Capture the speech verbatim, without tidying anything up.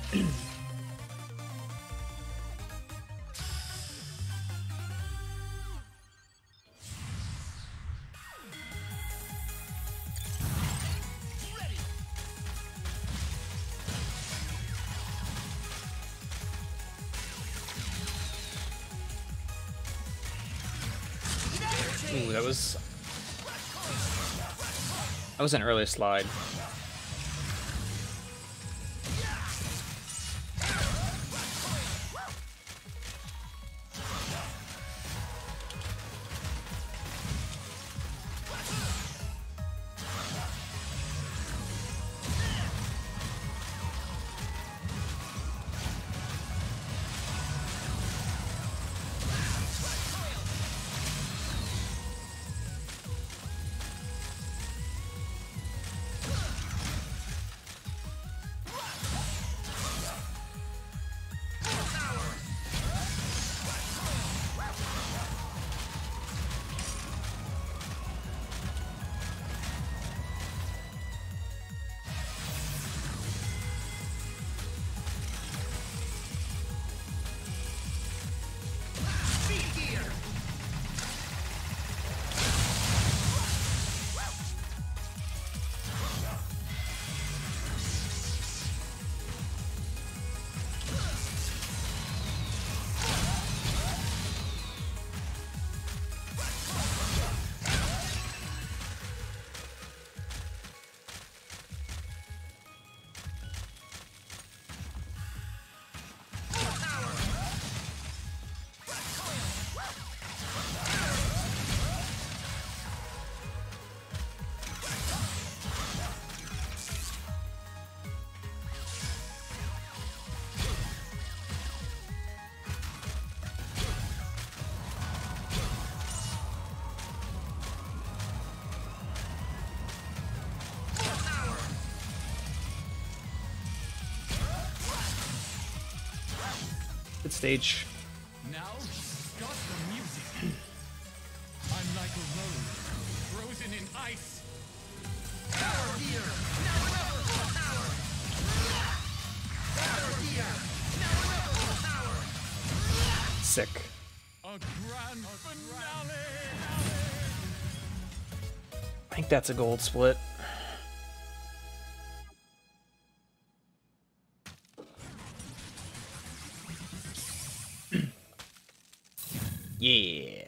Ooh, that was that was an early slide. Good stage. Now, start the music. I'm like a rose, frozen in ice. Power here! Now level full power! Power here! Now level full power! Sick. A grand finale! I think that's a gold split. Yeah.